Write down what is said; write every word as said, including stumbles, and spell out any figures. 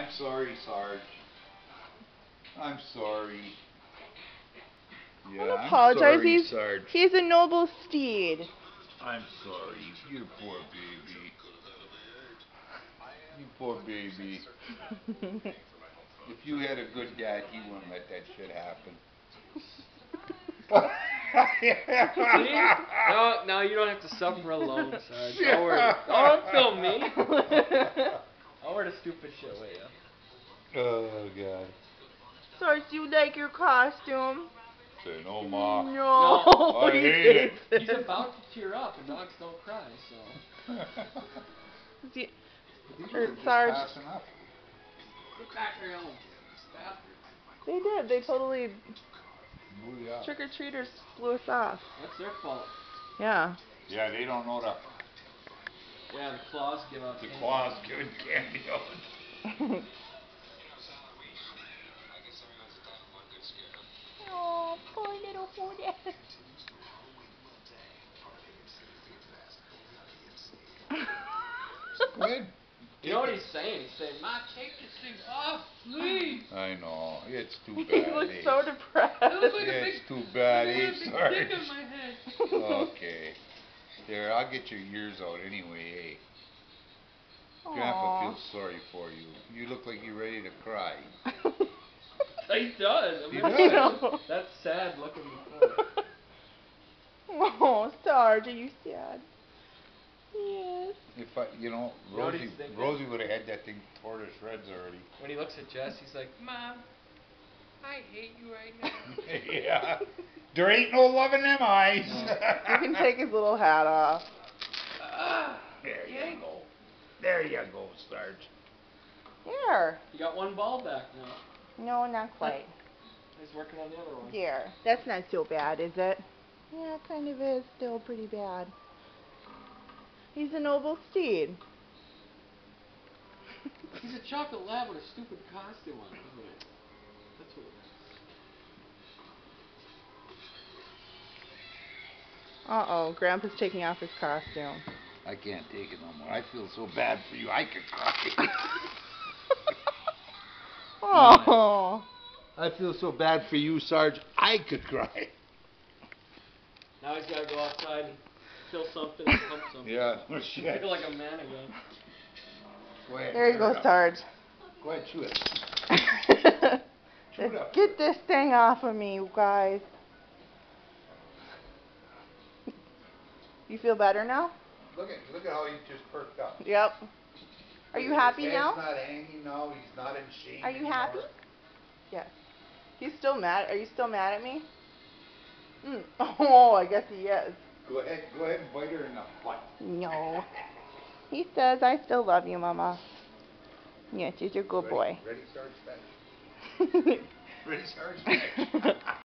I'm sorry, Sarge. I'm sorry. Yeah, Don't I'm apologize. sorry, he's, Sarge. he's a noble steed. I'm sorry. You poor baby. You poor baby. If you had a good dad, he wouldn't let that shit happen. See? No, now you don't have to suffer alone, Sarge. Don't worry. Don't film me. I'll wear the stupid shit with you. Oh, God. Sarge, do you like your costume? Say no, Ma. No. No. I hate it. He's about to tear up, and dogs don't cry, so. See, These or are just Sarge. passing up. Get back here, you bastard. They did. They totally Booyah. trick-or-treaters blew us off. That's their fault. Yeah. Yeah, they don't know the, Yeah, the claws give out. the claws giving candy out. Oh, poor little Hoda. Good. You know what he's saying? He's saying, "Ma, take this thing off, please." I know. It's too bad. He looks eh? so depressed. It looks like Yeah, a big, it's too bad. like a It's big Sarge. dick on my head. Okay. There, I'll get your ears out anyway, eh? Grandpa Aw. feels sorry for you. You look like you're ready to cry. He does. I He mean, does. That's sad looking before. Oh, Sarge, are you sad? Yes. If I, you know, You know what Rosie, he's thinking? Rosie would have had that thing tore to shreds already. When he looks at Jess, he's like, "Mom, I hate you right now." Yeah. There ain't no love in them eyes. You can take his little hat off. Ah, There you go. There you go, Sarge. Here. you got one ball back now. No, not quite. He's working on the other one. Here. That's not so bad, is it? Yeah, it kind of is. Still pretty bad. He's a noble steed. He's a chocolate lab with a stupid costume on, isn't it? That's what it is. Uh-oh, Grandpa's taking off his costume. I can't take it no more. I feel so bad for you. I could cry. Oh. I feel so bad for you, Sarge. I could cry. Now he's got to go outside and kill something and pump something. Yeah, no shit. I feel like a man again. Go ahead. There you tear go, it up. Sarge. Go ahead, chew it. Chew it Let's up. get this thing off of me, you guys. You feel better now? Look at look at how he just perked up. Yep. Are you happy His now? head's not hanging now. He's not in shame Are you anymore. happy? Yes. He's still mad. Are you still mad at me? Mm. Oh, I guess he is. Go ahead, go ahead and bite her in the butt. No. He says, I still love you, Mama. Yes, he's a good Ready? boy. Ready, Sarge? Fetch. Ready, Sarge? Fetch.